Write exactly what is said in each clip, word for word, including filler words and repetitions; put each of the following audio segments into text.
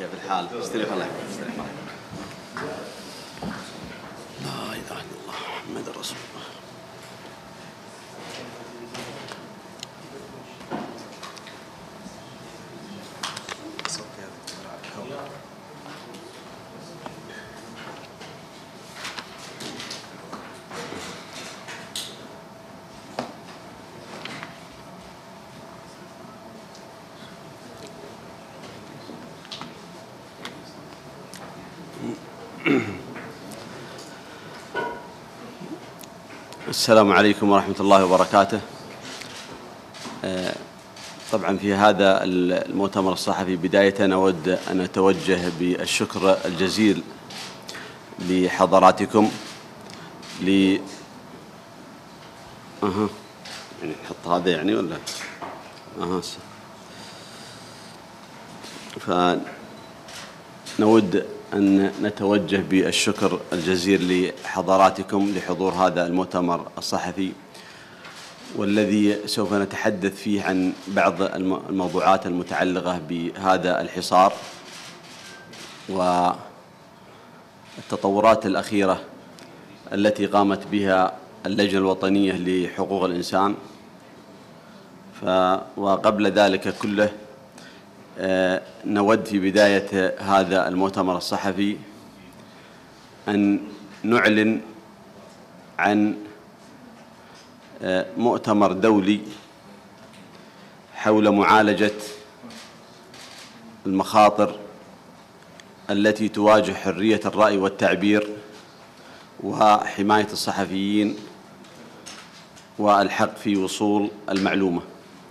كيف الحال؟ استريح الله يحفظك. استريح الله يحفظك. لا إله إلا الله محمد رسول الله. السلام عليكم ورحمة الله وبركاته. طبعا في هذا المؤتمر الصحفي بداية أود أن أتوجه بالشكر الجزيل لحضراتكم ل أها يعني نحط هذا يعني ولا أها فنود أن نتوجه بالشكر الجزيل لحضراتكم لحضور هذا المؤتمر الصحفي، والذي سوف نتحدث فيه عن بعض الموضوعات المتعلقة بهذا الحصار والتطورات الأخيرة التي قامت بها اللجنة الوطنية لحقوق الإنسان. ف وقبل ذلك كله نود في بداية هذا المؤتمر الصحفي أن نعلن عن مؤتمر دولي حول معالجة المخاطر التي تواجه حرية الرأي والتعبير وحماية الصحفيين والحق في وصول المعلومة.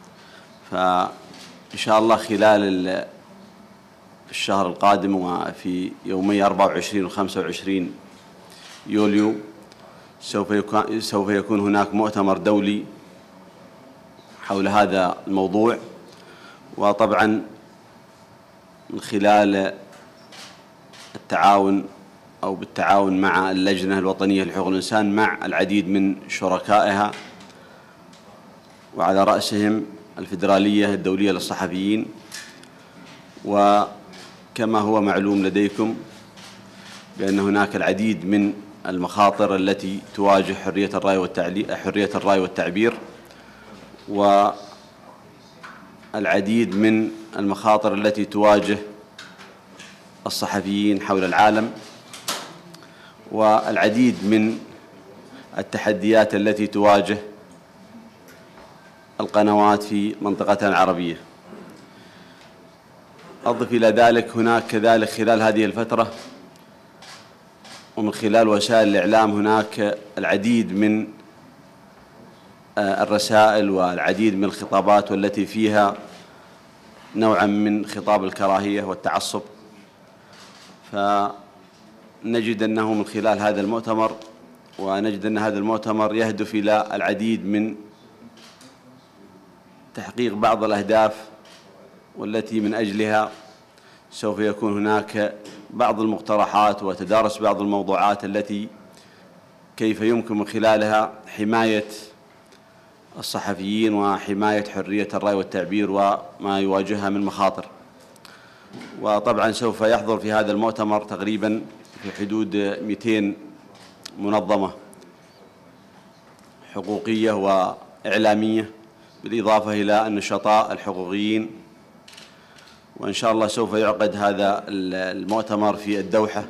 فإن شاء الله خلال الشهر القادم وفي يومي أربعة وعشرين وخمسة وعشرين يوليو سوف يكون سوف يكون هناك مؤتمر دولي حول هذا الموضوع، وطبعا من خلال التعاون أو بالتعاون مع اللجنة الوطنية لحقوق الإنسان مع العديد من شركائها، وعلى رأسهم الفيدرالية الدولية للصحفيين. وكما هو معلوم لديكم بأن هناك العديد من المخاطر التي تواجه حرية الرأي والتعليق حرية الرأي والتعبير، والعديد من المخاطر التي تواجه الصحفيين حول العالم، والعديد من التحديات التي تواجه القنوات في منطقتنا العربية. أضف إلى ذلك هناك كذلك خلال هذه الفترة ومن خلال وسائل الإعلام هناك العديد من الرسائل والعديد من الخطابات والتي فيها نوعا من خطاب الكراهية والتعصب. فنجد أنه من خلال هذا المؤتمر ونجد أن هذا المؤتمر يهدف إلى العديد من تحقيق بعض الأهداف، والتي من أجلها سوف يكون هناك بعض المقترحات وتدارس بعض الموضوعات التي كيف يمكن من خلالها حماية الصحفيين وحماية حرية الرأي والتعبير وما يواجهها من مخاطر. وطبعا سوف يحضر في هذا المؤتمر تقريبا في حدود مئتين منظمة حقوقية وإعلامية، بالإضافة إلى النشطاء الحقوقيين. وإن شاء الله سوف يعقد هذا المؤتمر في الدوحة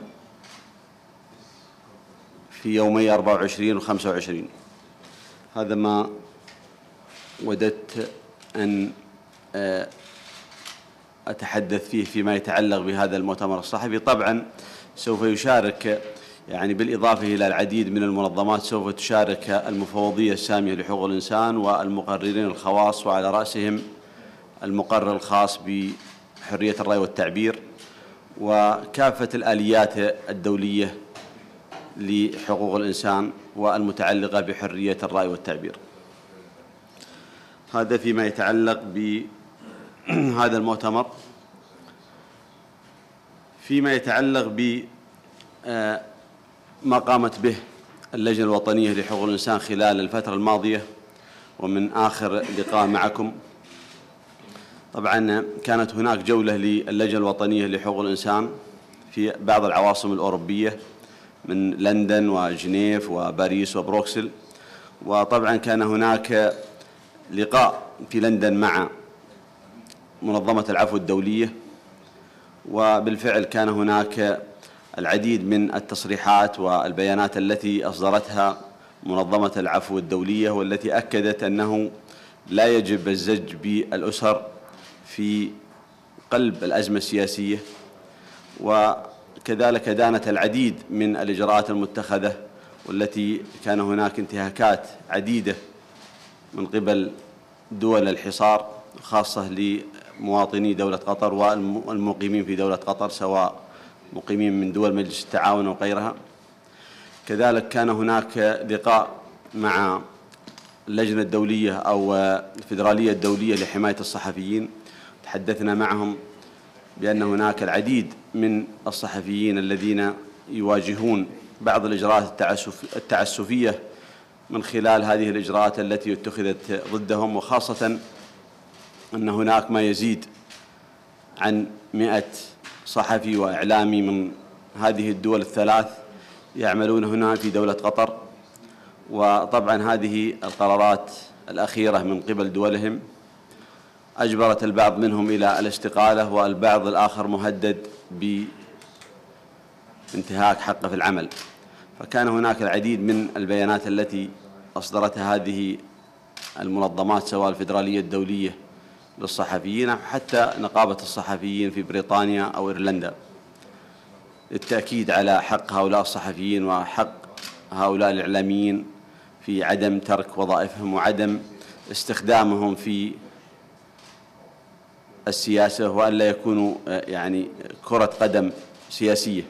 في يومي أربعة وعشرين وخمسة وعشرين. هذا ما وددت أن أتحدث فيه فيما يتعلق بهذا المؤتمر الصحفي. طبعا سوف يشارك يعني بالإضافة إلى العديد من المنظمات سوف تشارك المفوضية السامية لحقوق الإنسان والمقررين الخواص، وعلى رأسهم المقرر الخاص بحرية الرأي والتعبير وكافة الآليات الدولية لحقوق الإنسان والمتعلقة بحرية الرأي والتعبير. هذا فيما يتعلق بهذا المؤتمر. فيما يتعلق ب ما قامت به اللجنة الوطنية لحقوق الإنسان خلال الفترة الماضية ومن آخر لقاء معكم، طبعا كانت هناك جولة للجنة الوطنية لحقوق الإنسان في بعض العواصم الأوروبية من لندن وجنيف وباريس وبروكسل، وطبعا كان هناك لقاء في لندن مع منظمة العفو الدولية، وبالفعل كان هناك العديد من التصريحات والبيانات التي أصدرتها منظمة العفو الدولية، والتي أكدت أنه لا يجب الزج بالأسر في قلب الأزمة السياسية، وكذلك دانت العديد من الإجراءات المتخذة، والتي كان هناك انتهاكات عديدة من قبل دول الحصار خاصة لمواطني دولة قطر والمقيمين في دولة قطر، سواء مقيمين من دول مجلس التعاون وغيرها. كذلك كان هناك لقاء مع اللجنة الدولية أو الفيدرالية الدولية لحماية الصحفيين، تحدثنا معهم بأن هناك العديد من الصحفيين الذين يواجهون بعض الإجراءات التعسفية من خلال هذه الإجراءات التي اتخذت ضدهم، وخاصة أن هناك ما يزيد عن مئة صحفي وإعلامي من هذه الدول الثلاث يعملون هنا في دولة قطر. وطبعا هذه القرارات الأخيرة من قبل دولهم أجبرت البعض منهم إلى الاستقالة، والبعض الآخر مهدد بانتهاك حقه في العمل. فكان هناك العديد من البيانات التي أصدرتها هذه المنظمات، سواء الفيدرالية الدولية للصحفيين أو حتى نقابة الصحفيين في بريطانيا أو إيرلندا، للتأكيد على حق هؤلاء الصحفيين وحق هؤلاء الإعلاميين في عدم ترك وظائفهم وعدم استخدامهم في السياسة، وأن لا يكونوا يعني كرة قدم سياسية.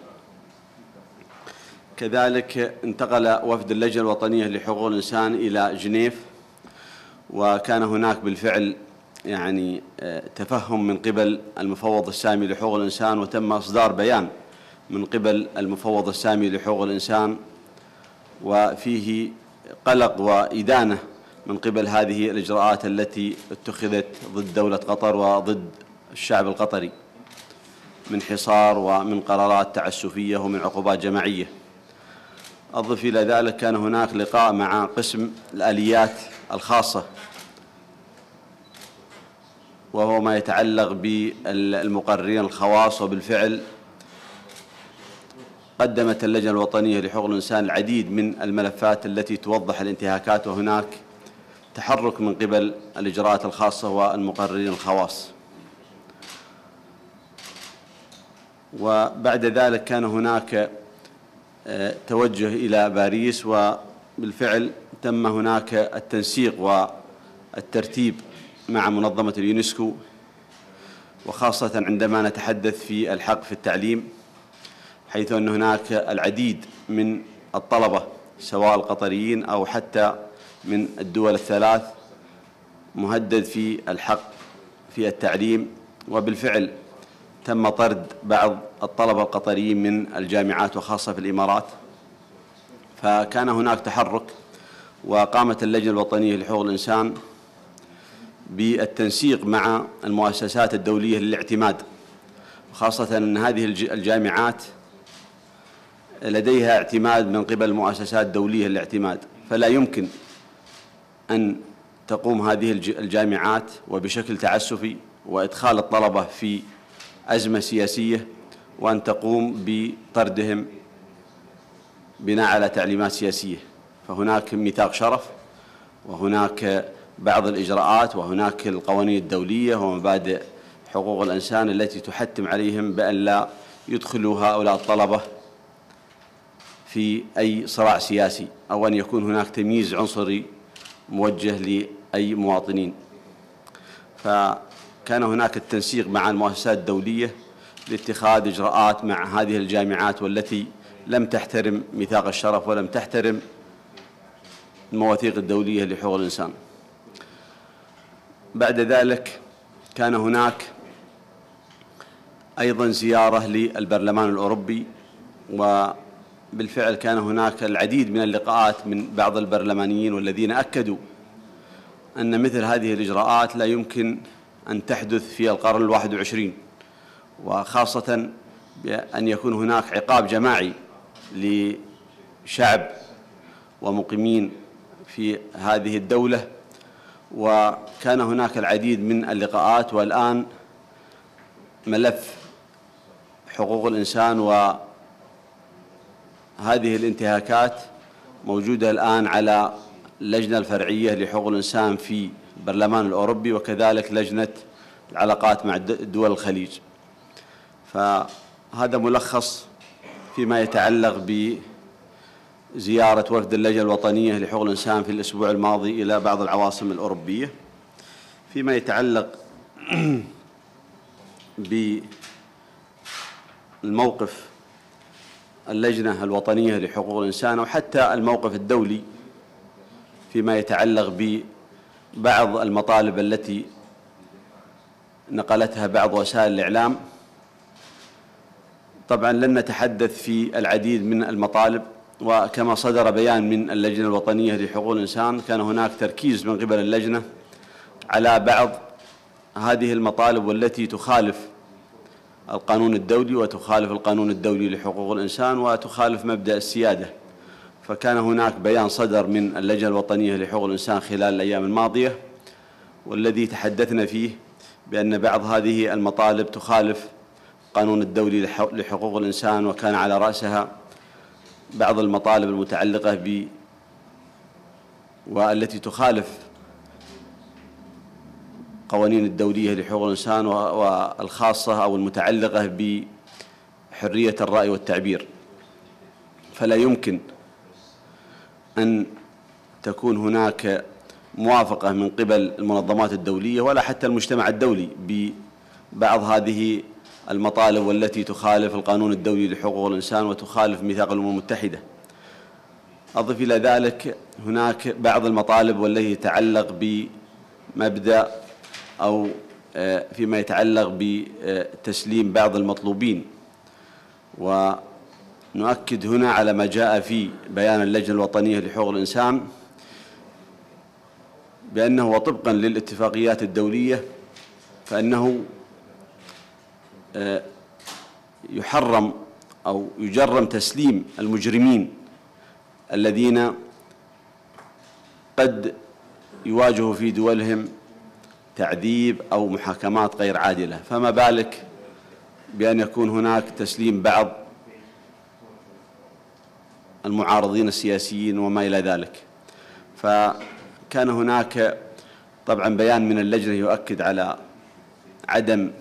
كذلك انتقل وفد اللجنة الوطنية لحقوق الإنسان إلى جنيف، وكان هناك بالفعل يعني تفهم من قبل المفوض السامي لحقوق الإنسان، وتم إصدار بيان من قبل المفوض السامي لحقوق الإنسان، وفيه قلق وإدانة من قبل هذه الإجراءات التي اتخذت ضد دولة قطر وضد الشعب القطري من حصار ومن قرارات تعسفية ومن عقوبات جماعية. أضف إلى ذلك كان هناك لقاء مع قسم الآليات الخاصة، وهو ما يتعلق بالمقررين الخواص، وبالفعل قدمت اللجنة الوطنية لحقوق الإنسان العديد من الملفات التي توضح الانتهاكات، وهناك تحرك من قبل الإجراءات الخاصة والمقررين الخواص. وبعد ذلك كان هناك توجه إلى باريس، وبالفعل تم هناك التنسيق والترتيب مع منظمة اليونسكو، وخاصة عندما نتحدث في الحق في التعليم، حيث أن هناك العديد من الطلبة سواء القطريين أو حتى من الدول الثلاث مهدد في الحق في التعليم، وبالفعل تم طرد بعض الطلبة القطريين من الجامعات وخاصة في الإمارات. فكان هناك تحرك، وقامت اللجنة الوطنية لحقوق الإنسان بالتنسيق مع المؤسسات الدولية للاعتماد، خاصة أن هذه الجامعات لديها اعتماد من قبل مؤسسات دولية للاعتماد، فلا يمكن أن تقوم هذه الجامعات وبشكل تعسفي وإدخال الطلبة في أزمة سياسية، وأن تقوم بطردهم بناء على تعليمات سياسية. فهناك ميثاق شرف، وهناك بعض الإجراءات، وهناك القوانين الدولية ومبادئ حقوق الإنسان التي تحتم عليهم بأن لا يدخلوا هؤلاء الطلبة في أي صراع سياسي، أو أن يكون هناك تمييز عنصري موجه لأي مواطنين. فكان هناك التنسيق مع المؤسسات الدولية لاتخاذ إجراءات مع هذه الجامعات، والتي لم تحترم ميثاق الشرف ولم تحترم المواثيق الدولية لحقوق الإنسان. بعد ذلك كان هناك أيضا زيارة للبرلمان الأوروبي، وبالفعل كان هناك العديد من اللقاءات من بعض البرلمانيين، والذين أكدوا أن مثل هذه الإجراءات لا يمكن أن تحدث في القرن الواحد والعشرين، وخاصة بأن يكون هناك عقاب جماعي لشعب ومقيمين في هذه الدولة. وكان هناك العديد من اللقاءات، والآن ملف حقوق الإنسان وهذه الانتهاكات موجودة الآن على اللجنة الفرعية لحقوق الإنسان في البرلمان الأوروبي، وكذلك لجنة العلاقات مع دول الخليج. فهذا ملخص فيما يتعلق بزيارة وفد اللجنة الوطنية لحقوق الإنسان في الأسبوع الماضي إلى بعض العواصم الأوروبية. فيما يتعلق بالموقف اللجنة الوطنية لحقوق الإنسان أو حتى الموقف الدولي فيما يتعلق ببعض المطالب التي نقلتها بعض وسائل الإعلام، طبعا لن نتحدث في العديد من المطالب، وكما صدر بيان من اللجنة الوطنية لحقوق الإنسان كان هناك تركيز من قبل اللجنة على بعض هذه المطالب والتي تخالف القانون الدولي وتخالف القانون الدولي لحقوق الإنسان وتخالف مبدأ السيادة. فكان هناك بيان صدر من اللجنة الوطنية لحقوق الإنسان خلال الأيام الماضية، والذي تحدثنا فيه بأن بعض هذه المطالب تخالف القانون الدولي لحقوق الإنسان، وكان على رأسها بعض المطالب المتعلقة ب والتي تخالف قوانين الدولية لحقوق الإنسان والخاصة أو المتعلقة بحرية الرأي والتعبير. فلا يمكن أن تكون هناك موافقة من قبل المنظمات الدولية ولا حتى المجتمع الدولي ببعض هذه المطالب والتي تخالف القانون الدولي لحقوق الإنسان وتخالف ميثاق الأمم المتحدة. أضف إلى ذلك هناك بعض المطالب والتي تتعلق بمبدأ أو فيما يتعلق بتسليم بعض المطلوبين، ونؤكد هنا على ما جاء في بيان اللجنة الوطنية لحقوق الإنسان بأنه وطبقا للاتفاقيات الدولية فإنه يحرم أو يجرم تسليم المجرمين الذين قد يواجهوا في دولهم تعذيب أو محاكمات غير عادلة، فما بالك بأن يكون هناك تسليم بعض المعارضين السياسيين وما إلى ذلك. فكان هناك طبعا بيان من اللجنة يؤكد على عدم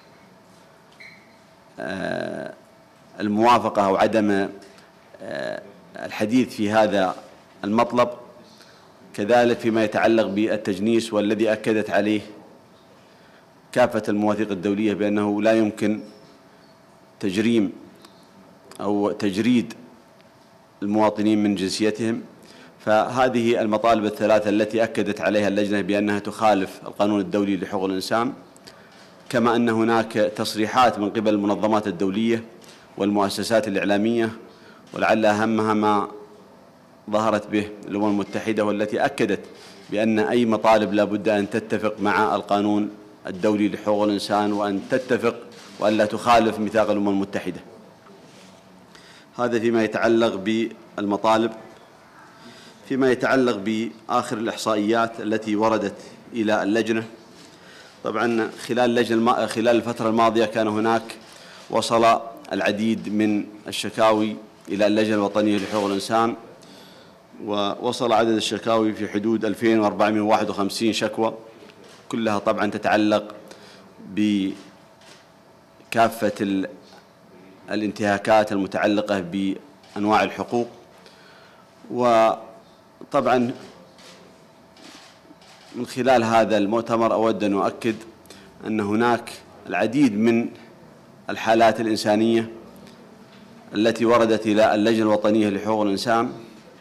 الموافقة أو عدم الحديث في هذا المطلب، كذلك فيما يتعلق بالتجنيس والذي أكدت عليه كافة المواثيق الدولية بأنه لا يمكن تجريم أو تجريد المواطنين من جنسيتهم. فهذه المطالب الثلاثة التي أكدت عليها اللجنة بأنها تخالف القانون الدولي لحقوق الإنسان، كما أن هناك تصريحات من قبل المنظمات الدولية والمؤسسات الإعلامية، ولعل أهمها ما ظهرت به الأمم المتحدة والتي أكدت بأن أي مطالب لا بد أن تتفق مع القانون الدولي لحقوق الإنسان وأن تتفق وأن لا تخالف ميثاق الأمم المتحدة. هذا فيما يتعلق بالمطالب. فيما يتعلق بآخر الإحصائيات التي وردت إلى اللجنة، طبعا خلال اللجنة خلال الفترة الماضية كان هناك وصل العديد من الشكاوي إلى اللجنة الوطنية لحقوق الإنسان، ووصل عدد الشكاوي في حدود ألفين وأربعمائة وواحد وخمسين شكوى، كلها طبعا تتعلق بكافة الانتهاكات المتعلقة بأنواع الحقوق. وطبعا من خلال هذا المؤتمر أود أن أؤكد أن هناك العديد من الحالات الإنسانية التي وردت إلى اللجنة الوطنية لحقوق الإنسان،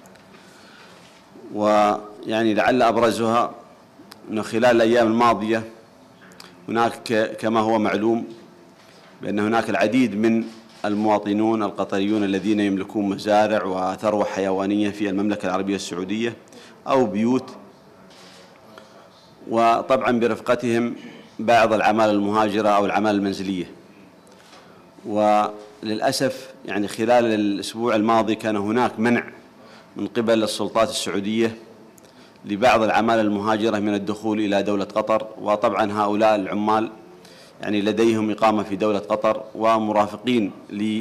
ويعني لعل أبرزها أنه خلال الأيام الماضية هناك كما هو معلوم بأن هناك العديد من المواطنون القطريون الذين يملكون مزارع وثروة حيوانية في المملكة العربية السعودية أو بيوت، وطبعا برفقتهم بعض العمالة المهاجرة أو العمالة المنزلية. وللأسف يعني خلال الأسبوع الماضي كان هناك منع من قبل السلطات السعودية لبعض العمالة المهاجرة من الدخول إلى دولة قطر، وطبعا هؤلاء العمال يعني لديهم إقامة في دولة قطر ومرافقين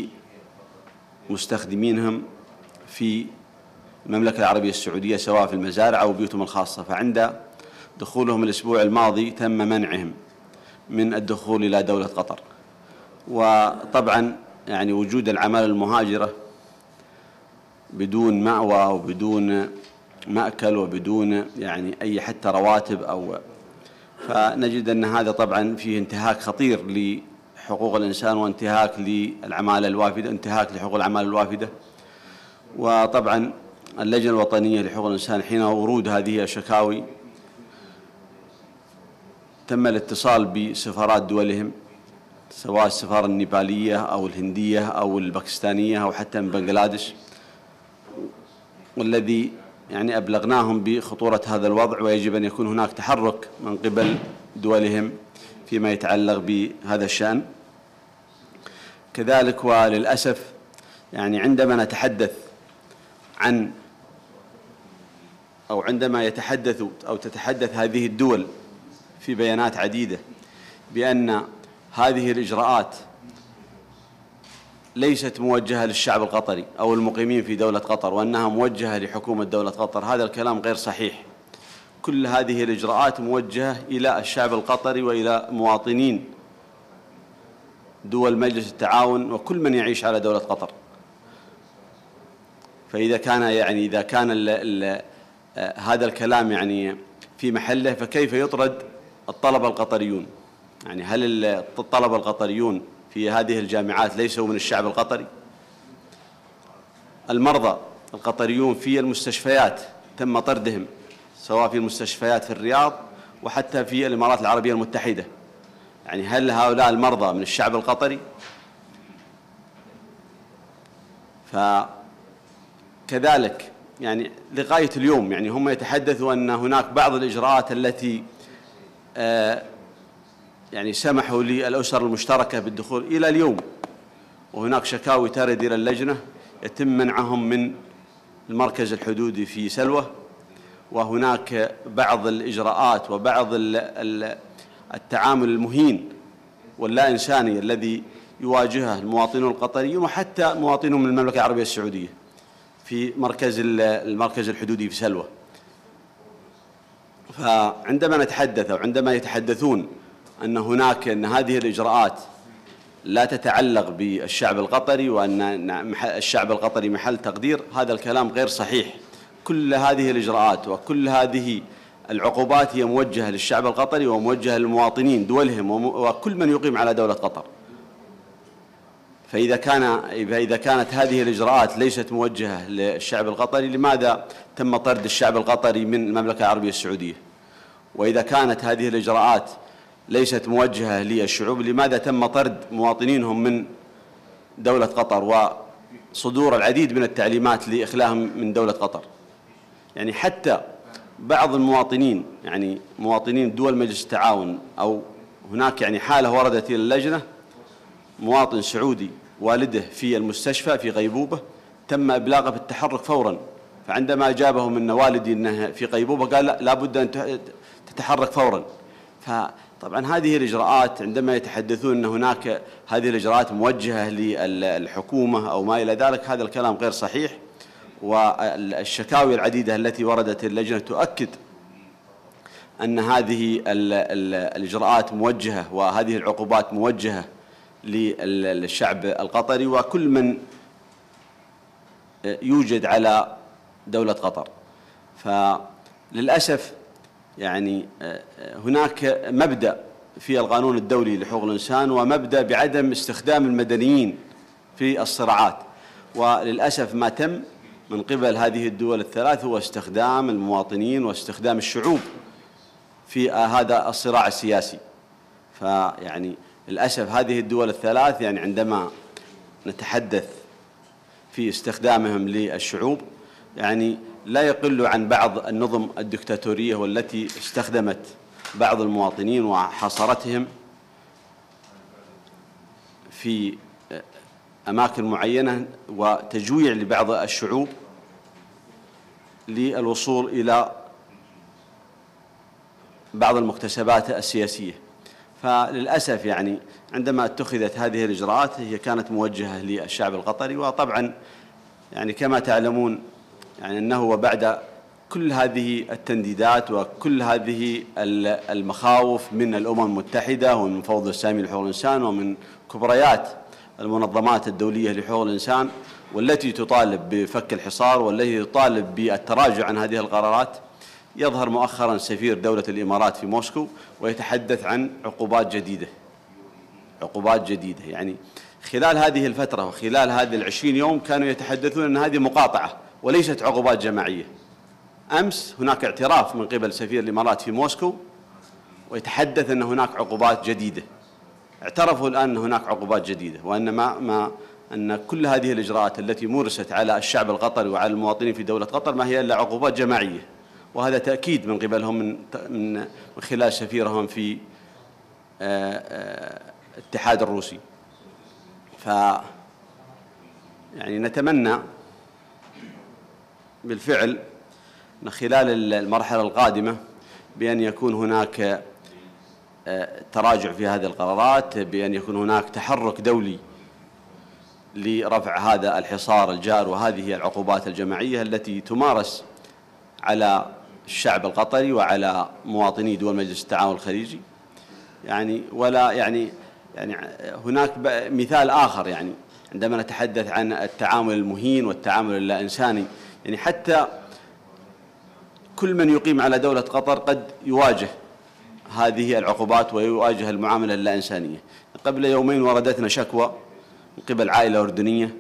لمستخدمينهم في المملكة العربية السعودية سواء في المزارع أو بيوتهم الخاصة، فعند دخولهم الأسبوع الماضي تم منعهم من الدخول إلى دولة قطر. وطبعا يعني وجود العمالة المهاجرة بدون مأوى وبدون مأكل وبدون يعني أي حتى رواتب أو فنجد أن هذا طبعا فيه انتهاك خطير لحقوق الإنسان وانتهاك للعمالة الوافدة، انتهاك لحقوق العمالة الوافدة. وطبعا اللجنة الوطنية لحقوق الإنسان حين ورود هذه الشكاوي تم الاتصال بسفارات دولهم سواء السفارة النيبالية أو الهندية أو الباكستانية أو حتى من بنغلاديش، والذي يعني أبلغناهم بخطورة هذا الوضع ويجب أن يكون هناك تحرك من قبل دولهم فيما يتعلق بهذا الشأن. كذلك وللأسف يعني عندما نتحدث عن أو عندما يتحدث أو تتحدث هذه الدول في بيانات عديدة بأن هذه الإجراءات ليست موجهة للشعب القطري أو المقيمين في دولة قطر وأنها موجهة لحكومة دولة قطر، هذا الكلام غير صحيح. كل هذه الإجراءات موجهة إلى الشعب القطري وإلى مواطنين دول مجلس التعاون وكل من يعيش على دولة قطر. فإذا كان يعني إذا كان ال ال هذا الكلام يعني في محله، فكيف يطرد الطلبة القطريون؟ يعني هل الطلبة القطريون في هذه الجامعات ليسوا من الشعب القطري؟ المرضى القطريون في المستشفيات تم طردهم سواء في المستشفيات في الرياض وحتى في الإمارات العربية المتحدة. يعني هل هؤلاء المرضى من الشعب القطري؟ فكذلك يعني لغاية اليوم يعني هم يتحدثوا أن هناك بعض الإجراءات التي آه يعني سمحوا للأسر المشتركة بالدخول إلى اليوم، وهناك شكاوي ترد إلى اللجنة يتم منعهم من المركز الحدودي في سلوى، وهناك بعض الإجراءات وبعض التعامل المهين واللا إنساني الذي يواجهه المواطنون القطريون وحتى مواطنون من المملكة العربية السعودية في مركز المركز الحدودي في سلوى. فعندما نتحدث أو عندما يتحدثون أن هناك أن هذه الإجراءات لا تتعلق بالشعب القطري وأن الشعب القطري محل تقدير، هذا الكلام غير صحيح. كل هذه الإجراءات وكل هذه العقوبات هي موجهة للشعب القطري وموجهة للمواطنين دولهم وكل من يقيم على دولة قطر. فإذا كان إذا كانت هذه الإجراءات ليست موجهة للشعب القطري، لماذا تم طرد الشعب القطري من المملكة العربية السعودية؟ وإذا كانت هذه الإجراءات ليست موجهة للشعوب، لماذا تم طرد مواطنينهم من دولة قطر وصدور العديد من التعليمات لإخلاهم من دولة قطر؟ يعني حتى بعض المواطنين يعني مواطنين دول مجلس التعاون أو هناك يعني حالة وردت إلى اللجنة، مواطن سعودي والده في المستشفى في غيبوبة تم إبلاغه بالتحرك فورا، فعندما أجابه من والدي أنه في غيبوبة قال لا لابد أن تتحرك فورا. فطبعا هذه الإجراءات عندما يتحدثون أن هناك هذه الإجراءات موجهة للحكومة أو ما إلى ذلك، هذا الكلام غير صحيح. والشكاوي العديدة التي وردت اللجنة تؤكد أن هذه الإجراءات موجهة وهذه العقوبات موجهة للشعب القطري وكل من يوجد على دولة قطر. فللأسف يعني هناك مبدأ في القانون الدولي لحقوق الإنسان ومبدأ بعدم استخدام المدنيين في الصراعات، وللأسف ما تم من قبل هذه الدول الثلاث هو استخدام المواطنين واستخدام الشعوب في هذا الصراع السياسي. فيعني للأسف هذه الدول الثلاث يعني عندما نتحدث في استخدامهم للشعوب يعني لا يقل عن بعض النظم الدكتاتورية والتي استخدمت بعض المواطنين وحصرتهم في أماكن معينة وتجويع لبعض الشعوب للوصول إلى بعض المكتسبات السياسية. فللأسف يعني عندما اتخذت هذه الإجراءات هي كانت موجهة للشعب القطري، وطبعا يعني كما تعلمون يعني أنه وبعد كل هذه التنديدات وكل هذه المخاوف من الأمم المتحدة ومن المفوضية السامية لحقوق الإنسان ومن كبريات المنظمات الدولية لحقوق الإنسان والتي تطالب بفك الحصار والتي تطالب بالتراجع عن هذه القرارات، يظهر مؤخرا سفير دولة الإمارات في موسكو ويتحدث عن عقوبات جديدة عقوبات جديدة. يعني خلال هذه الفترة وخلال هذه العشرين يوم كانوا يتحدثون أن هذه مقاطعة وليست عقوبات جماعية. أمس هناك اعتراف من قبل سفير الإمارات في موسكو ويتحدث أن هناك عقوبات جديدة. اعترفوا الآن أن هناك عقوبات جديدة، وأن ما, ما أن كل هذه الإجراءات التي مورست على الشعب القطري وعلى المواطنين في دولة قطر ما هي إلا عقوبات جماعية، وهذا تأكيد من قبلهم من من خلال سفيرهم في الاتحاد الروسي. ف يعني نتمنى بالفعل أن خلال المرحلة القادمة بأن يكون هناك تراجع في هذه القرارات، بأن يكون هناك تحرك دولي لرفع هذا الحصار الجار وهذه العقوبات الجماعية التي تمارس على الشعب القطري وعلى مواطني دول مجلس التعاون الخليجي. يعني ولا يعني يعني هناك مثال آخر، يعني عندما نتحدث عن التعامل المهين والتعامل اللا إنساني، يعني حتى كل من يقيم على دولة قطر قد يواجه هذه العقوبات ويواجه المعاملة اللا إنسانية. قبل يومين وردتنا شكوى من قبل عائلة أردنية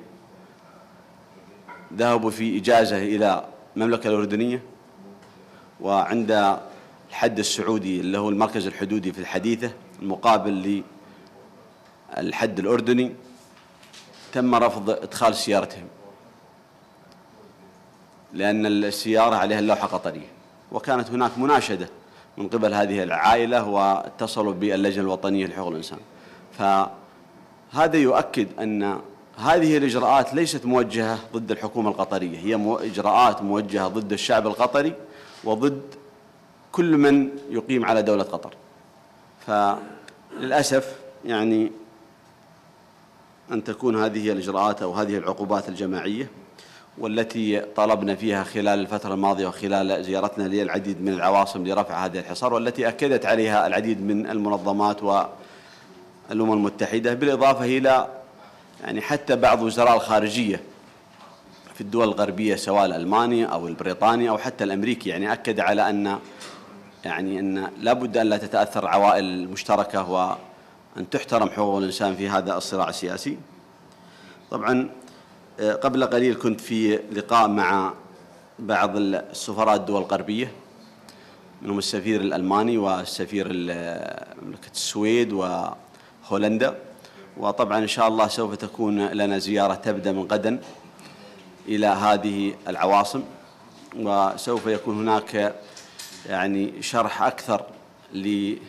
ذهبوا في إجازة إلى المملكة الأردنية، وعند الحد السعودي اللي هو المركز الحدودي في الحديثة المقابل للحد الأردني تم رفض إدخال سيارتهم لأن السيارة عليها اللوحة قطرية، وكانت هناك مناشدة من قبل هذه العائلة واتصلوا باللجنة الوطنية لحقوق الإنسان. فهذا يؤكد أن هذه الإجراءات ليست موجهة ضد الحكومة القطرية، هي إجراءات موجهة ضد الشعب القطري وضد كل من يقيم على دولة قطر. فللأسف يعني أن تكون هذه الإجراءات أو هذه العقوبات الجماعية والتي طلبنا فيها خلال الفترة الماضية وخلال زيارتنا للعديد من العواصم لرفع هذا الحصار، والتي أكدت عليها العديد من المنظمات والأمم المتحدة، بالإضافة إلى يعني حتى بعض وزراء الخارجية في الدول الغربية سواء الألماني أو البريطاني أو حتى الأمريكي، يعني أكد على أن يعني أن لا بد أن لا تتأثر العوائل المشتركة وأن تحترم حقوق الإنسان في هذا الصراع السياسي. طبعا قبل قليل كنت في لقاء مع بعض السفراء الدول الغربية منهم السفير الألماني والسفير مملكة السويد وهولندا، وطبعا إن شاء الله سوف تكون لنا زيارة تبدأ من غدا إلى هذه العواصم، وسوف يكون هناك يعني شرح أكثر لهذه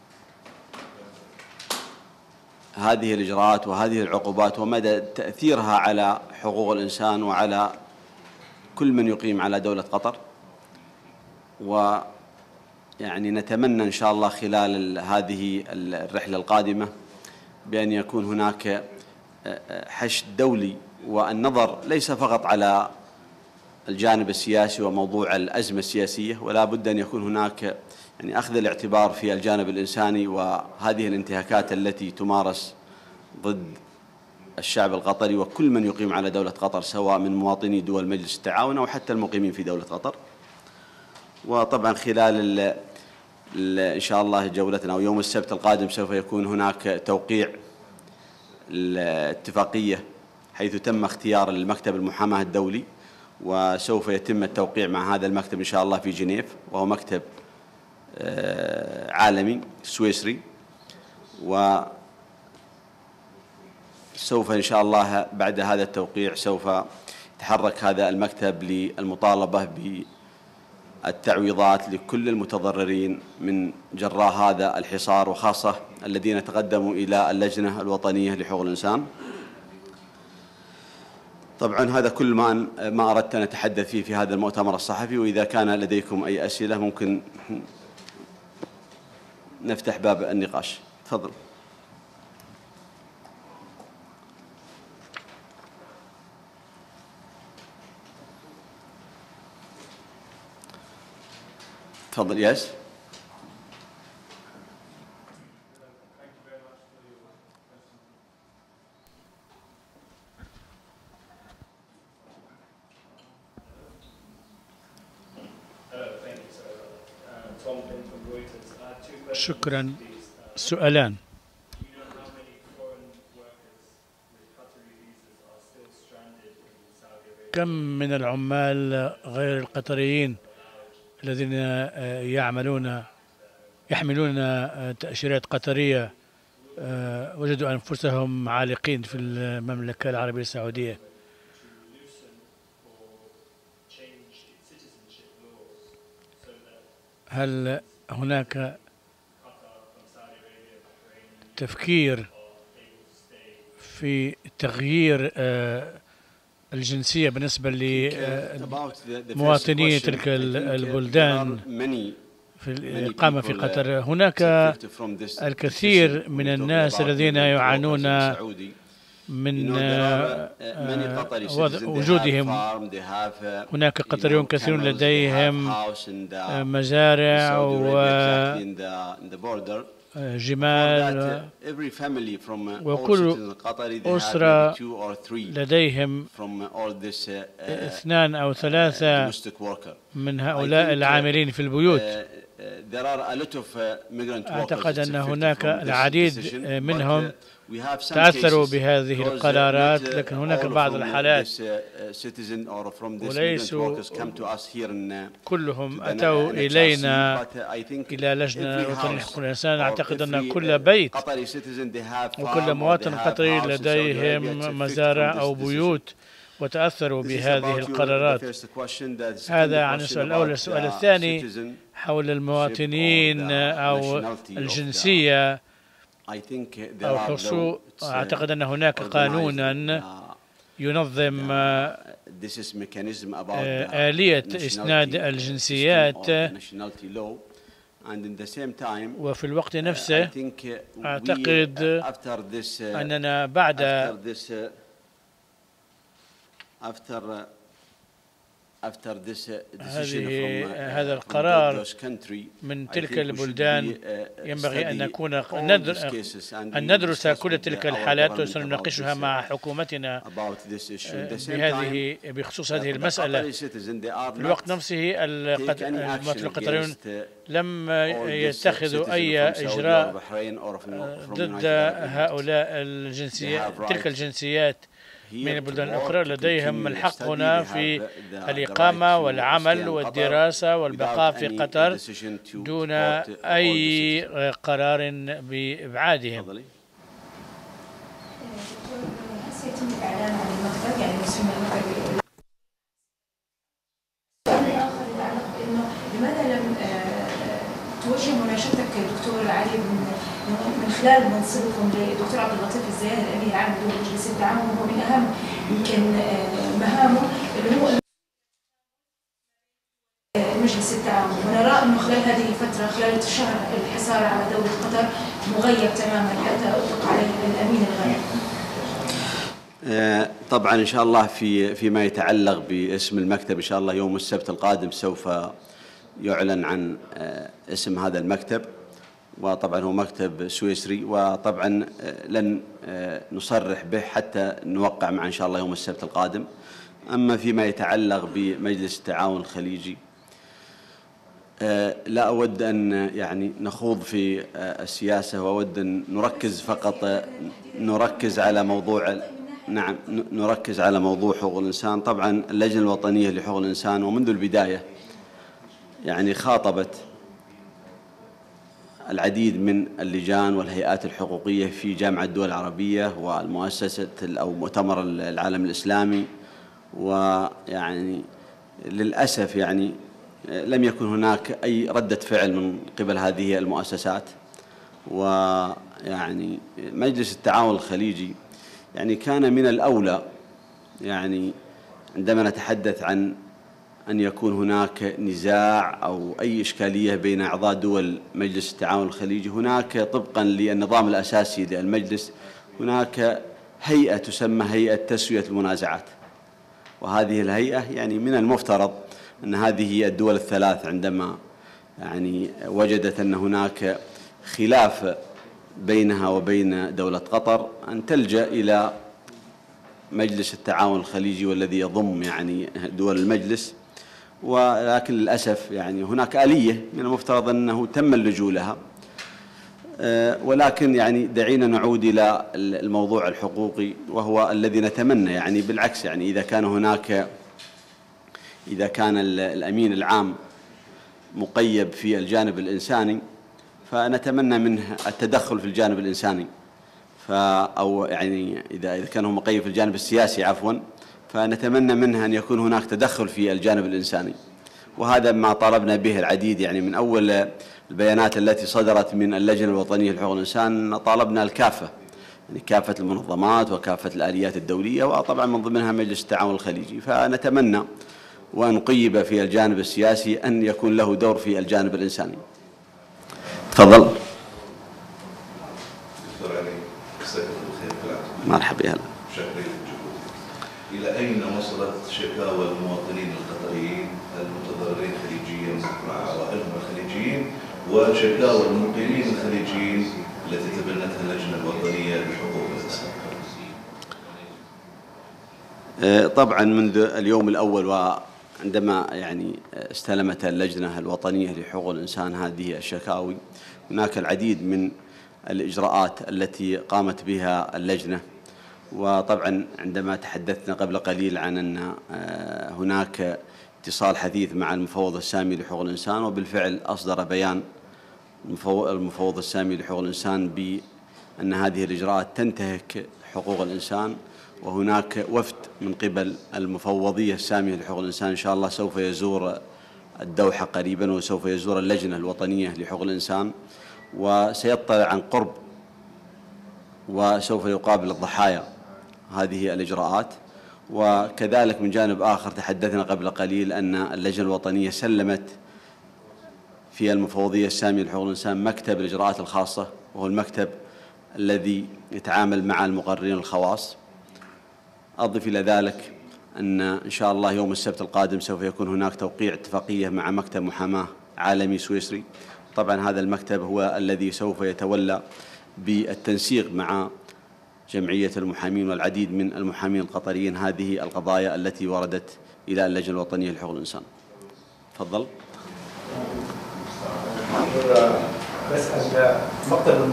الإجراءات وهذه العقوبات ومدى تأثيرها على حقوق الإنسان وعلى كل من يقيم على دولة قطر. ويعني نتمنى إن شاء الله خلال هذه الرحلة القادمة بأن يكون هناك حشد دولي والنظر ليس فقط على الجانب السياسي وموضوع الأزمة السياسية، ولا بد أن يكون هناك يعني أخذ الاعتبار في الجانب الإنساني وهذه الانتهاكات التي تمارس ضد الشعب القطري وكل من يقيم على دولة قطر سواء من مواطني دول مجلس التعاون أو حتى المقيمين في دولة قطر. وطبعا خلال ال ال إن شاء الله جولتنا أو يوم السبت القادم سوف يكون هناك توقيع الاتفاقية حيث تم اختيار المكتب المحاماة الدولي، وسوف يتم التوقيع مع هذا المكتب إن شاء الله في جنيف، وهو مكتب عالمي سويسري، وسوف إن شاء الله بعد هذا التوقيع سوف يتحرك هذا المكتب للمطالبة التعويضات لكل المتضررين من جراء هذا الحصار، وخاصة الذين تقدموا إلى اللجنة الوطنية لحقوق الإنسان. طبعا هذا كل ما ما أردت أن أتحدث فيه في هذا المؤتمر الصحفي، وإذا كان لديكم أي أسئلة ممكن نفتح باب النقاش. تفضل. تفضل. ياس. شكرا. سؤالان. كم من العمال غير القطريين الذين يعملون يحملون تأشيرات قطرية وجدوا أنفسهم عالقين في المملكة العربية السعودية؟ هل هناك تفكير في تغيير الجنسية بالنسبة لمواطني تلك البلدان في الإقامة في قطر؟ هناك الكثير من الناس الذين يعانون من وجودهم. هناك قطريون كثيرون لديهم مزارع وجمال، وكل أسرة لديهم اثنان أو ثلاثة من هؤلاء العاملين في البيوت. أعتقد أن هناك العديد منهم تأثروا بهذه القرارات، لكن هناك بعض الحالات وليسوا كلهم أتوا إلينا إلى لجنة وطنية لحقوق الإنسان. أعتقد أن كل بيت وكل مواطن قطري لديهم مزارع أو بيوت وتأثروا بهذه القرارات. هذا عن السؤال الأول. السؤال الثاني حول المواطنين أو الجنسية أو حصول. أعتقد أن هناك قانونا ينظم آلية إسناد الجنسيات، وفي الوقت نفسه أعتقد أننا بعد هذه هذا القرار من تلك البلدان ينبغي أن نكون أن ندرس كل تلك الحالات وسنناقشها مع حكومتنا بهذه بخصوص هذه المسألة. في الوقت نفسه الممثلون القطريون لم يتخذوا أي إجراء ضد هؤلاء الجنسيات تلك الجنسيات من البلدان الأخرى. لديهم الحق هنا في الإقامة والعمل والدراسة والبقاء في قطر دون أي قرار بإبعادهم. سيتم الإعلان عن المكتب، يعني مسمى المكتب. السؤال الآخر يتعلق بأنه لماذا لم توجه مناشدتك دكتور علي من خلال منصبكم للدكتور عبد اللطيف الزيان الأمين العام لمجلس التعاون، وهو من أهم يمكن مهامه اللي هو مجلس التعاون، ونرى أنه خلال هذه الفترة خلال الشهر الحصار على دولة قطر مغيب تماما حتى أطلق عليه الأمين الغائب. طبعا إن شاء الله في فيما يتعلق باسم المكتب إن شاء الله يوم السبت القادم سوف يعلن عن اسم هذا المكتب، وطبعا هو مكتب سويسري، وطبعا لن نصرح به حتى نوقع معه إن شاء الله يوم السبت القادم. أما فيما يتعلق بمجلس التعاون الخليجي لا أود أن يعني نخوض في السياسة، وأود أن نركز فقط نركز على موضوع نعم نركز على موضوع حقوق الإنسان. طبعا اللجنة الوطنية لحقوق الإنسان ومنذ البداية يعني خاطبت العديد من اللجان والهيئات الحقوقية في جامعة الدول العربية والمؤسسة أو مؤتمر العالم الإسلامي، ويعني للأسف يعني لم يكن هناك أي ردة فعل من قبل هذه المؤسسات. ويعني مجلس التعاون الخليجي يعني كان من الأولى يعني عندما نتحدث عن أن يكون هناك نزاع أو أي إشكالية بين أعضاء دول مجلس التعاون الخليجي، هناك طبقا للنظام الأساسي للمجلس هناك هيئة تسمى هيئة تسوية المنازعات. وهذه الهيئة يعني من المفترض أن هذه الدول الثلاث عندما يعني وجدت أن هناك خلاف بينها وبين دولة قطر أن تلجأ إلى مجلس التعاون الخليجي والذي يضم يعني دول المجلس. ولكن للأسف يعني هناك آلية من المفترض أنه تم اللجوء لها. ولكن يعني دعينا نعود إلى الموضوع الحقوقي وهو الذي نتمنى يعني بالعكس يعني إذا كان هناك إذا كان الأمين العام مقيد في الجانب الإنساني فنتمنى منه التدخل في الجانب الإنساني، أو يعني إذا إذا كان هو مقيد في الجانب السياسي عفوا فنتمنى منه أن يكون هناك تدخل في الجانب الإنساني. وهذا ما طالبنا به العديد يعني من أول البيانات التي صدرت من اللجنة الوطنية لحقوق الإنسان طالبنا الكافة يعني كافة المنظمات وكافة الآليات الدولية وطبعا من ضمنها مجلس التعاون الخليجي. فنتمنى ونقيب في الجانب السياسي أن يكون له دور في الجانب الإنساني. تفضل. مرحبا. هلا. إلى أين وصلت شكاوى المواطنين القطريين المتضررين خليجيا مع عوائلهم الخليجيين وشكاوى المقيمين الخليجيين التي تبنتها اللجنة الوطنية لحقوق الإنسان؟ طبعا منذ اليوم الأول وعندما يعني استلمت اللجنة الوطنية لحقوق الإنسان هذه الشكاوي هناك العديد من الإجراءات التي قامت بها اللجنة. وطبعا عندما تحدثنا قبل قليل عن أن هناك اتصال حثيث مع المفوض السامي لحقوق الإنسان، وبالفعل أصدر بيان المفوض السامي لحقوق الإنسان بأن هذه الإجراءات تنتهك حقوق الإنسان. وهناك وفد من قبل المفوضية السامية لحقوق الإنسان إن شاء الله سوف يزور الدوحة قريبا وسوف يزور اللجنة الوطنية لحقوق الإنسان وسيطلع عن قرب وسوف يقابل الضحايا هذه الإجراءات. وكذلك من جانب آخر تحدثنا قبل قليل أن اللجنة الوطنية سلمت في المفوضية السامية لحقوق الإنسان مكتب الإجراءات الخاصة، وهو المكتب الذي يتعامل مع المقررين الخواص. أضف إلى ذلك أن إن شاء الله يوم السبت القادم سوف يكون هناك توقيع اتفاقية مع مكتب محاماة عالمي سويسري. طبعا هذا المكتب هو الذي سوف يتولى بالتنسيق مع جمعية المحامين والعديد من المحامين القطريين هذه القضايا التي وردت إلى اللجنة الوطنية لحقوق الإنسان. تفضل. بس المكتب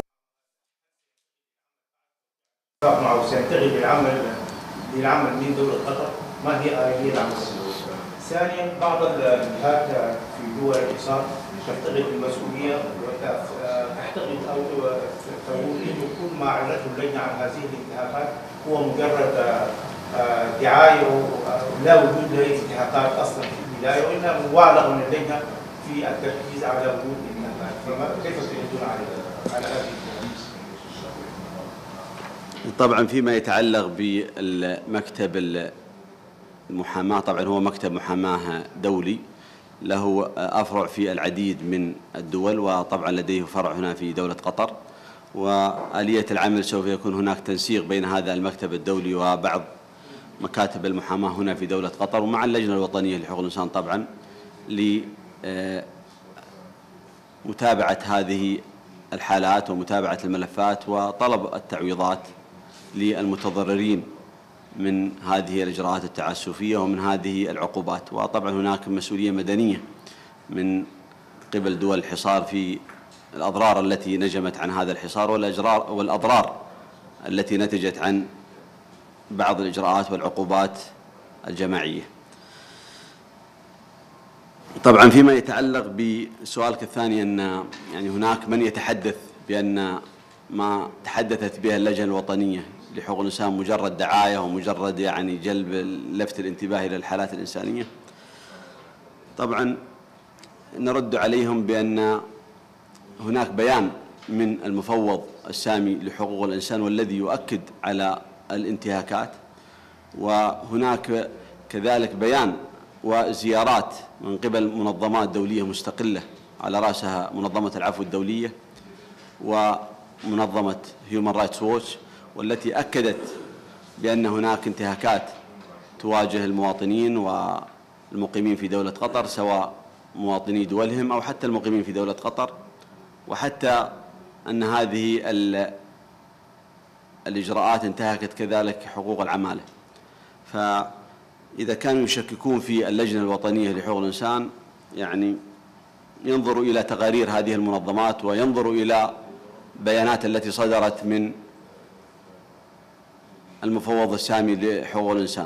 معه سينتقل للعمل للعمل من دولة قطر، ما هي آلية العمل؟ ثانيا بعض الجهات في دول الإقصاء تفتقد المسؤولية وتعتقد أو تقول إنه كل ما عرضته اللجنة عن هذه الانتهاكات هو مجرد دعاية لا وجود لانتهاكات أصلا في البداية، وإنها مبالغة من اللجنة في التركيز على وجود الانتهاكات. فما كيف تردون على هذه؟ طبعا فيما يتعلق بالمكتب المحاماة، طبعا هو مكتب محاماة دولي له أفرع في العديد من الدول، وطبعا لديه فرع هنا في دولة قطر. وآلية العمل سوف يكون هناك تنسيق بين هذا المكتب الدولي وبعض مكاتب المحاماة هنا في دولة قطر ومع اللجنة الوطنية لحقوق الإنسان طبعا لمتابعة هذه الحالات ومتابعة الملفات وطلب التعويضات للمتضررين من هذه الإجراءات التعسفية ومن هذه العقوبات. وطبعا هناك مسؤولية مدنية من قبل دول الحصار في الأضرار التي نجمت عن هذا الحصار والأجرار والأضرار التي نتجت عن بعض الإجراءات والعقوبات الجماعية. طبعا فيما يتعلق بسؤالك الثاني أن يعني هناك من يتحدث بأن ما تحدثت به اللجنة الوطنية لحقوق الإنسان مجرد دعاية ومجرد يعني جلب لفت الانتباه إلى الحالات الإنسانية. طبعا نرد عليهم بأن هناك بيان من المفوض السامي لحقوق الإنسان والذي يؤكد على الانتهاكات، وهناك كذلك بيان وزيارات من قبل منظمات دولية مستقلة على رأسها منظمة العفو الدولية ومنظمة Human Rights Watch، والتي أكدت بأن هناك انتهاكات تواجه المواطنين والمقيمين في دولة قطر، سواء مواطني دولهم أو حتى المقيمين في دولة قطر، وحتى أن هذه الإجراءات انتهكت كذلك حقوق العمالة. فإذا كانوا يشككون في اللجنة الوطنية لحقوق الإنسان، يعني ينظروا إلى تقارير هذه المنظمات وينظروا إلى بيانات التي صدرت من المفوض السامي لحقوق الإنسان.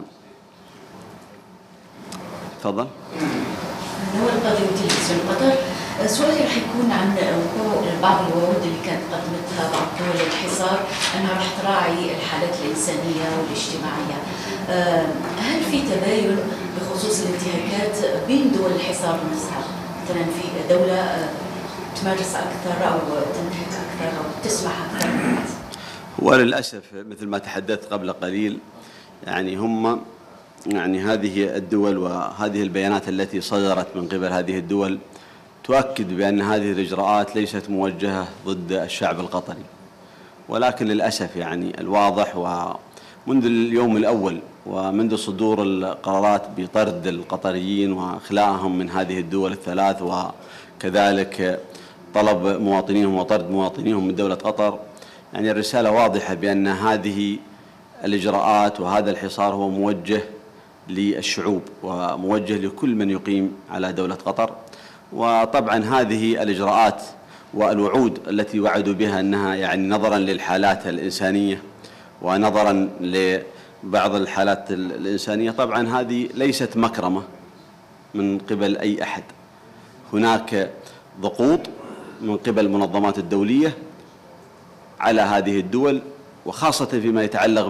تفضل. نور القاضي وتلفزيون قطر. سؤالي راح يكون عن وقوع بعض الوعود اللي كانت قدمتها بعض دول الحصار انها راح تراعي الحالات الانسانيه والاجتماعيه. هل في تباين بخصوص الانتهاكات بين دول الحصار نفسها؟ مثلا في دوله تمارس اكثر او تنتهك اكثر او تسمح اكثر من الناس؟ هو للاسف مثل ما تحدثت قبل قليل، يعني هم يعني هذه الدول وهذه البيانات التي صدرت من قبل هذه الدول تؤكد بأن هذه الإجراءات ليست موجهة ضد الشعب القطري، ولكن للأسف يعني الواضح ومنذ اليوم الأول ومنذ صدور القرارات بطرد القطريين وإخلاءهم من هذه الدول الثلاث وكذلك طلب مواطنيهم وطرد مواطنيهم من دولة قطر، يعني الرسالة واضحة بأن هذه الإجراءات وهذا الحصار هو موجه للشعوب وموجه لكل من يقيم على دولة قطر. وطبعا هذه الإجراءات والوعود التي وعدوا بها أنها يعني نظرا للحالات الإنسانية ونظرا لبعض الحالات الإنسانية، طبعا هذه ليست مكرمة من قبل أي أحد. هناك ضغوط من قبل المنظمات الدولية على هذه الدول، وخاصة فيما يتعلق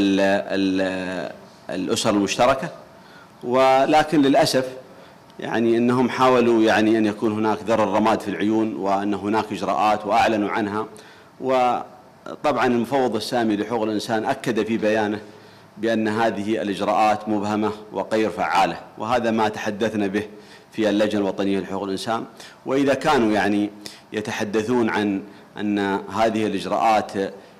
بالأسر المشتركة، ولكن للأسف يعني أنهم حاولوا يعني أن يكون هناك ذر الرماد في العيون وأن هناك إجراءات وأعلنوا عنها. وطبعا المفوض السامي لحقوق الإنسان أكد في بيانه بأن هذه الإجراءات مبهمة وغير فعالة، وهذا ما تحدثنا به في اللجنة الوطنية لحقوق الإنسان. وإذا كانوا يعني يتحدثون عن أن هذه الإجراءات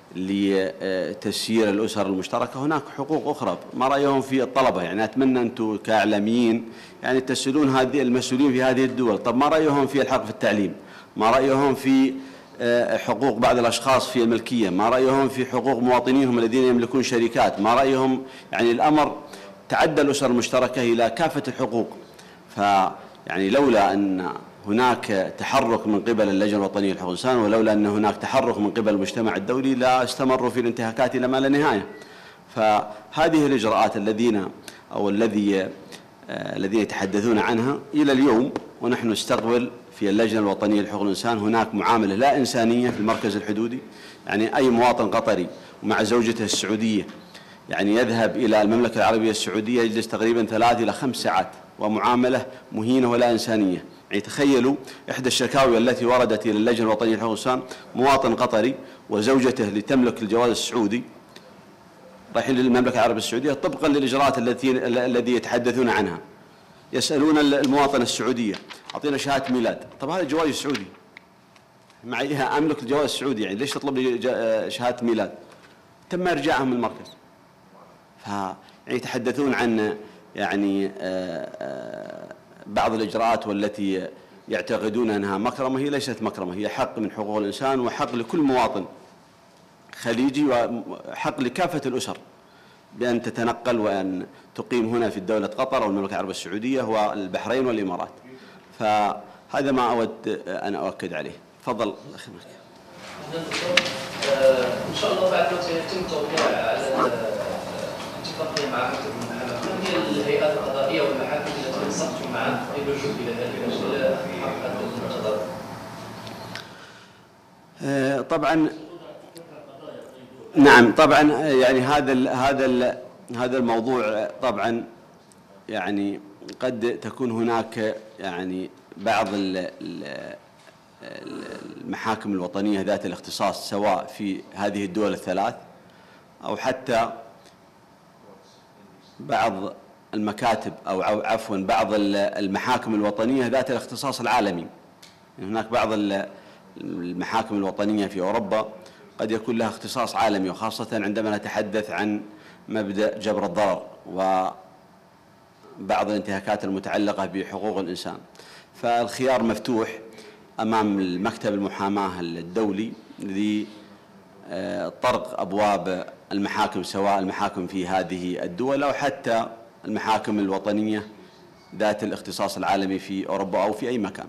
لتسيير الأسر المشتركة، هناك حقوق أخرى. ما رأيهم في الطلبة؟ يعني أتمنى أنتم كإعلاميين يعني تسألون هذه المسؤولين في هذه الدول، طب ما رأيهم في الحق في التعليم؟ ما رأيهم في حقوق بعض الأشخاص في الملكية؟ ما رأيهم في حقوق مواطنيهم الذين يملكون شركات؟ ما رأيهم؟ يعني الأمر تعدى الأسر المشتركة إلى كافة الحقوق. فيعني لولا أن هناك تحرك من قبل اللجنة الوطنية لحقوق الإنسان، ولولا أن هناك تحرك من قبل المجتمع الدولي، لا استمروا في الانتهاكات إلى ما لا نهاية. فهذه الإجراءات الذين أو الذي الذين يتحدثون عنها إلى اليوم، ونحن نستقبل في اللجنة الوطنية لحقوق الإنسان هناك معاملة لا إنسانية في المركز الحدودي. يعني أي مواطن قطري ومع زوجته السعودية يعني يذهب إلى المملكة العربية السعودية يجلس تقريبا ثلاث إلى خمس ساعات، ومعاملة مهينة ولا إنسانية. يعني تخيلوا إحدى الشكاوي التي وردت إلى اللجنة الوطنية لحقوق الإنسان، مواطن قطري وزوجته اللي تملك الجواز السعودي رايحين للمملكة العربية السعودية طبقا للإجراءات التي الذي يتحدثون عنها، يسألون المواطن السعودية أعطينا شهادة ميلاد. طب هذا جواز سعودي، معي أملك الجواز السعودي، يعني ليش تطلب لي شهادة ميلاد؟ تم إرجاعهم من المركز. ف يعني يتحدثون عن يعني بعض الإجراءات والتي يعتقدون أنها مكرمة، هي ليست مكرمة، هي حق من حقوق الإنسان وحق لكل مواطن خليجي وحق لكافة الأسر بأن تتنقل وأن تقيم هنا في الدولة قطر أو المملكة العربية السعودية والبحرين والإمارات. فهذا ما أود أن أؤكد عليه. تفضل أخي مكي. إن شاء الله بعد ما سيتم توقيع على اتفاقية مع مكتب المحاماة، من هي الهيئات القضائية والمحاكم التي نسقتم معها للجوء إلى هذه الأسئلة حق المنتظر؟ طبعا نعم، طبعا يعني هذا ال هذا ال هذا الموضوع طبعا يعني قد تكون هناك يعني بعض المحاكم الوطنية ذات الاختصاص سواء في هذه الدول الثلاث أو حتى بعض المكاتب أو عفوا بعض المحاكم الوطنية ذات الاختصاص العالمي. هناك بعض المحاكم الوطنية في أوروبا قد يكون لها اختصاص عالمي، وخاصة عندما نتحدث عن مبدأ جبر الضرر وبعض الانتهاكات المتعلقة بحقوق الإنسان. فالخيار مفتوح أمام المكتب المحاماة الدولي لطرق أبواب المحاكم، سواء المحاكم في هذه الدول أو حتى المحاكم الوطنية ذات الاختصاص العالمي في أوروبا أو في أي مكان.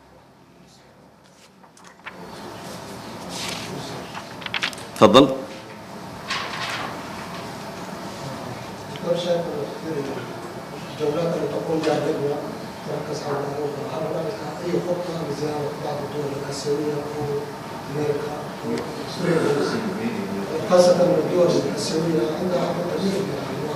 تفضل. الجولات اللي تقوم بها ليبيا تركز حول اوروبا، هل هناك اي خطه لزياره بعض الدول الاسيويه او امريكا خاصه الدول الاسيويه عندها عدد كبير من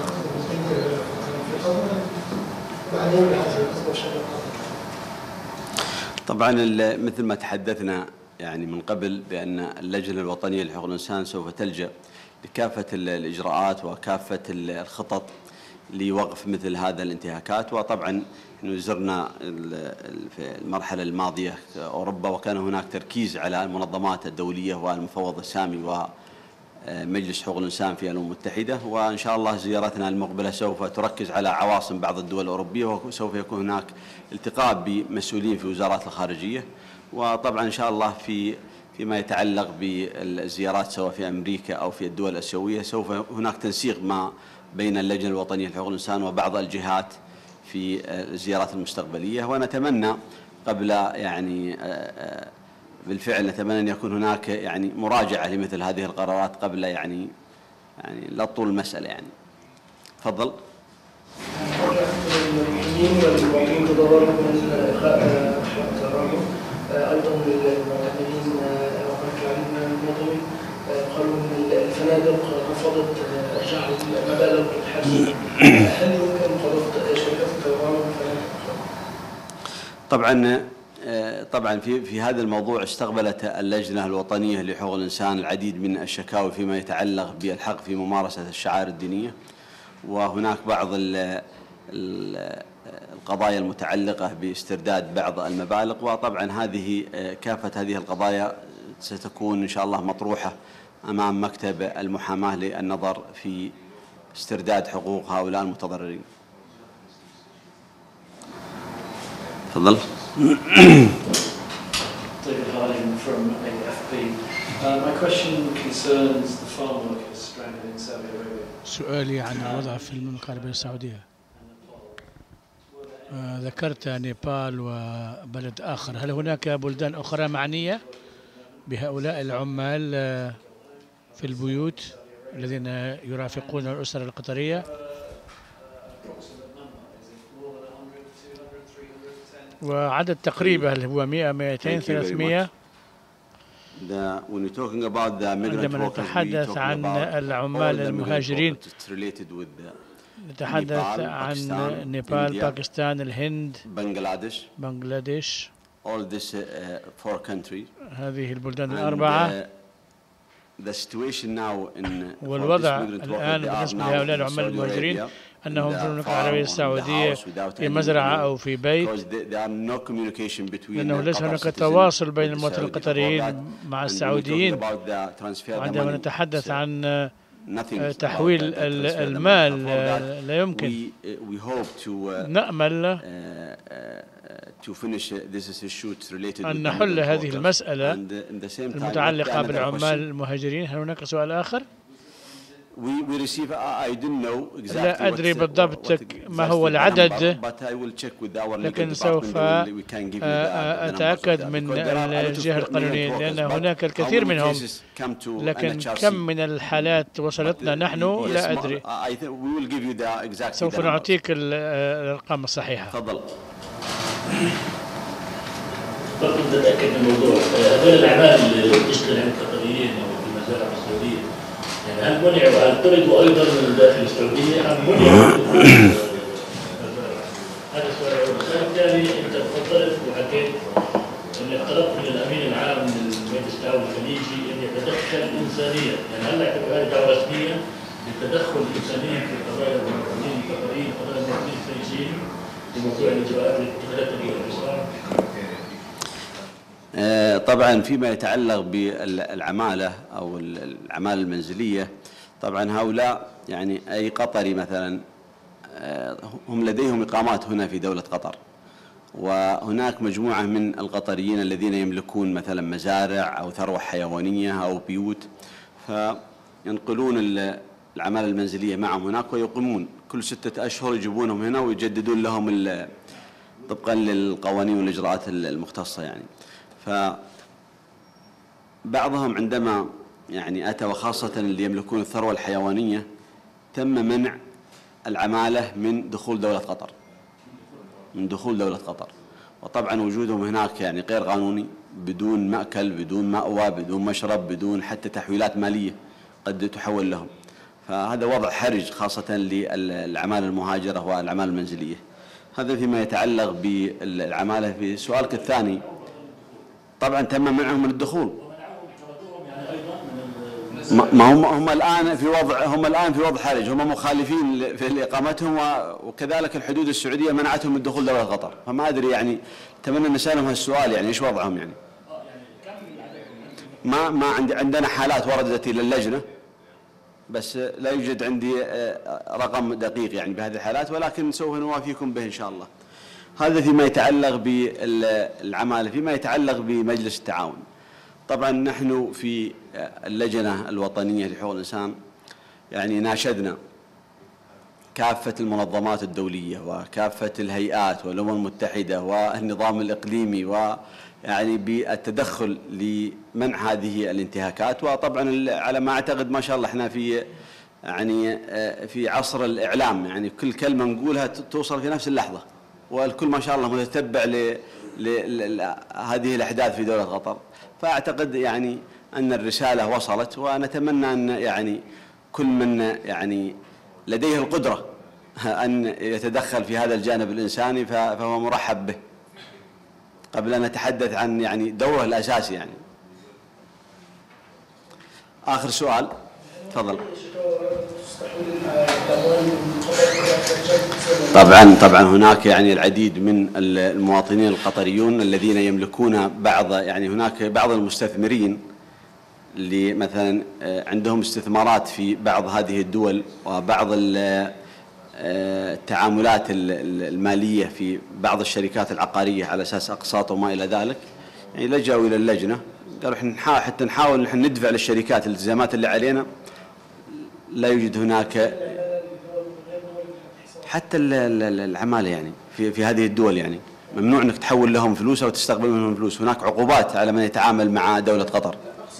في قطر معنيين بهذه القصه بشكل خاص؟ طبعا مثل ما تحدثنا يعني من قبل بأن اللجنة الوطنية لحقوق الإنسان سوف تلجأ لكافة الإجراءات وكافة الخطط لوقف مثل هذا الانتهاكات. وطبعا نحن زرنا في المرحلة الماضية أوروبا، وكان هناك تركيز على المنظمات الدولية والمفوض السامي ومجلس حقوق الإنسان في الأمم المتحدة، وإن شاء الله زيارتنا المقبلة سوف تركز على عواصم بعض الدول الأوروبية، وسوف يكون هناك التقاء بمسؤولين في وزارات الخارجية. وطبعا إن شاء الله في فيما يتعلق بالزيارات سواء في أمريكا أو في الدول الآسيوية سوف هناك تنسيق ما بين اللجنة الوطنية لحقوق الإنسان وبعض الجهات في الزيارات المستقبلية. ونتمنى قبل يعني بالفعل نتمنى أن يكون هناك يعني مراجعة لمثل هذه القرارات قبل يعني يعني لا تطول المسألة يعني. تفضل. المحامين والمعينين تضرروا من ايضا المعتقلين وهناك العديد من المواطنين قالوا ان الفنادق رفضت ارجاع المبالغ الحاليه. هل يمكن مقاضاه شركات الطيران والفنادق؟ طبعا طبعا في في هذا الموضوع استقبلت اللجنه الوطنيه لحقوق الانسان العديد من الشكاوى فيما يتعلق بالحق في ممارسه الشعائر الدينيه، وهناك بعض القضايا المتعلقة باسترداد بعض المبالغ. وطبعا هذه كافة هذه القضايا ستكون إن شاء الله مطروحة أمام مكتب المحاماة للنظر في استرداد حقوق هؤلاء المتضررين. تفضل. David Harding from A F P. Uh, my question concerns the farm workers stranded in Saudi Arabia. سؤالي عن الوضع في المملكة العربية السعودية. ذكرت نيبال وبلد آخر، هل هناك بلدان أخرى معنية بهؤلاء العمال في البيوت الذين يرافقون الأسر القطرية؟ وعدد تقريبا هل هو مئة مئتين ثلاثمئة؟ عندما نتحدث عن العمال المهاجرين نتحدث عن نيبال، باكستان، الهند، بنغلاديش بنغلاديش all this uh, four countries. هذه البلدان الأربعة. The situation now in والوضع الآن بالنسبة لهؤلاء العمال المهاجرين أنهم في المملكة العربية السعودية في مزرعة أو في بيت، لأنه ليس هناك تواصل بين المواطنين القطريين مع السعوديين. وعندما نتحدث عن تحويل المال لا يمكن. نأمل أن نحل هذه المسألة المتعلقة بالعمال المهاجرين. هل هناك سؤال آخر؟ لا أدري بالضبط ما هو العدد، لكن سوف أتأكد من الجهة القانونية لأن هناك الكثير منهم، لكن كم من الحالات وصلتنا نحن لا أدري. سوف نعطيك الأرقام الصحيحة. تفضل. برضه نتأكد من الموضوع، هذول الأعمال اللي بتشتغل عند القطريين أو في المزارع السعودية، يعني هل منعوا هل طردوا أيضا من داخل السعودية أم منعوا؟ هذا السؤال الأول. السؤال الثاني أنت تفضلت وحكيت اني طلبت من الامين العام لمجلس التعاون الخليجي ان يتدخل انسانيا، يعني هلا يعتبر هذه دعوه رسميه للتدخل الانساني في قضايا المواطنين القطريين، قضايا المواطنين الخليجيين في موضوع الاجراءات التي اتخذتها دول الحصار. طبعا فيما يتعلق بالعماله او العماله المنزليه، طبعا هؤلاء يعني اي قطري مثلا هم لديهم اقامات هنا في دوله قطر، وهناك مجموعه من القطريين الذين يملكون مثلا مزارع او ثروه حيوانيه او بيوت، فينقلون العماله المنزليه معهم هناك ويقيمون كل ستة اشهر يجيبونهم هنا ويجددون لهم طبقا للقوانين والاجراءات المختصه يعني. فبعضهم عندما يعني أتى، وخاصة اللي يملكون الثروة الحيوانية، تم منع العمالة من دخول دولة قطر من دخول دولة قطر وطبعا وجودهم هناك يعني غير قانوني، بدون مأكل، بدون مأوى، بدون مشرب، بدون حتى تحويلات مالية قد تحول لهم. فهذا وضع حرج خاصة للعمالة المهاجرة والعمالة المنزلية. هذا فيما يتعلق بالعمالة. في سؤالك الثاني، طبعا تم منعهم من الدخول. ما هم هم الان في وضع هم الان في وضع حرج، هم مخالفين في اقامتهم، وكذلك الحدود السعوديه منعتهم من دخول دوله قطر. فما ادري يعني، اتمنى نسالهم هالسؤال يعني ايش وضعهم يعني. ما ما عندي عندنا حالات وردت الى اللجنه، بس لا يوجد عندي رقم دقيق يعني بهذه الحالات، ولكن سوف نوافيكم به ان شاء الله. هذا فيما يتعلق بالعمالة. فيما يتعلق بمجلس التعاون، طبعا نحن في اللجنة الوطنية لحقوق الإنسان يعني ناشدنا كافة المنظمات الدولية وكافة الهيئات والأمم المتحدة والنظام الإقليمي ويعني بالتدخل لمنع هذه الانتهاكات. وطبعا على ما أعتقد ما شاء الله احنا في يعني في عصر الإعلام، يعني كل كلمة نقولها توصل في نفس اللحظة، والكل ما شاء الله متتبع لهذه الأحداث في دولة قطر. فأعتقد يعني أن الرسالة وصلت، ونتمنى أن يعني كل من يعني لديه القدرة أن يتدخل في هذا الجانب الإنساني فهو مرحب به، قبل أن نتحدث عن يعني دوره الأساسي يعني. آخر سؤال، تفضل. طبعا طبعا هناك يعني العديد من المواطنين القطريون الذين يملكون بعض، يعني هناك بعض المستثمرين اللي مثلا عندهم استثمارات في بعض هذه الدول وبعض التعاملات المالية في بعض الشركات العقارية على أساس أقساط وما إلى ذلك. يعني لجأوا إلى اللجنة، قالوا احنا نحاول حتى نحاول نحن ندفع للشركات الالتزامات اللي علينا. لا يوجد هناك حتى العمالة يعني في في هذه الدول، يعني ممنوع انك تحول لهم فلوس او تستقبل منهم فلوس. هناك عقوبات على من يتعامل مع دولة قطر.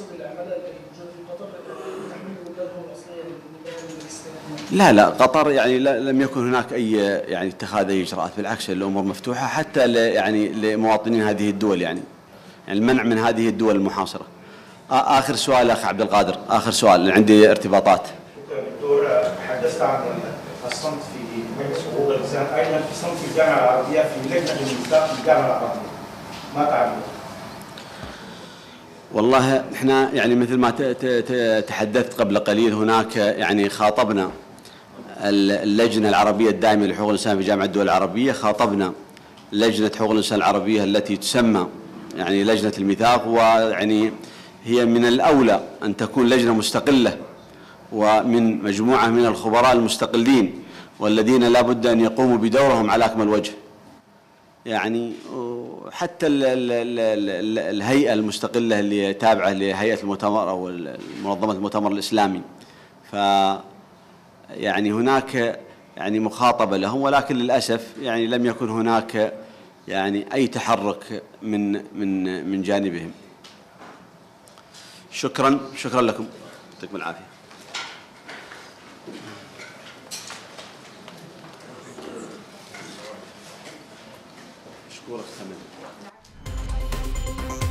لا لا قطر يعني لم يكن هناك اي يعني اتخاذ اي اجراءات، بالعكس الامور مفتوحة حتى يعني لمواطنين هذه الدول، يعني يعني المنع من هذه الدول المحاصرة. آخر سؤال أخ عبد القادر، آخر سؤال، عندي ارتباطات. دكتور، تحدثت عن الصمت في مجلس حقوق الإنسان، أيضا في صمت في الجامعة العربية في لجنة الميثاق في الجامعة العربية، ما تعلم؟ والله احنا يعني مثل ما تحدثت قبل قليل، هناك يعني خاطبنا اللجنة العربية الدائمة لحقوق الإنسان في جامعة الدول العربية، خاطبنا لجنة حقوق الإنسان العربية التي تسمى يعني لجنة الميثاق، ويعني هي من الأولى أن تكون لجنة مستقلة ومن مجموعة من الخبراء المستقلين والذين لا بد أن يقوموا بدورهم على أكمل وجه. يعني حتى ال ال ال الهيئة المستقلة اللي تابعة لهيئة المؤتمر أو منظمة المؤتمر الإسلامي، ف يعني هناك يعني مخاطبة لهم، ولكن للأسف يعني لم يكن هناك يعني أي تحرك من من من جانبهم. شكرا شكرا لكم، يعطيكم العافية. أشكرك.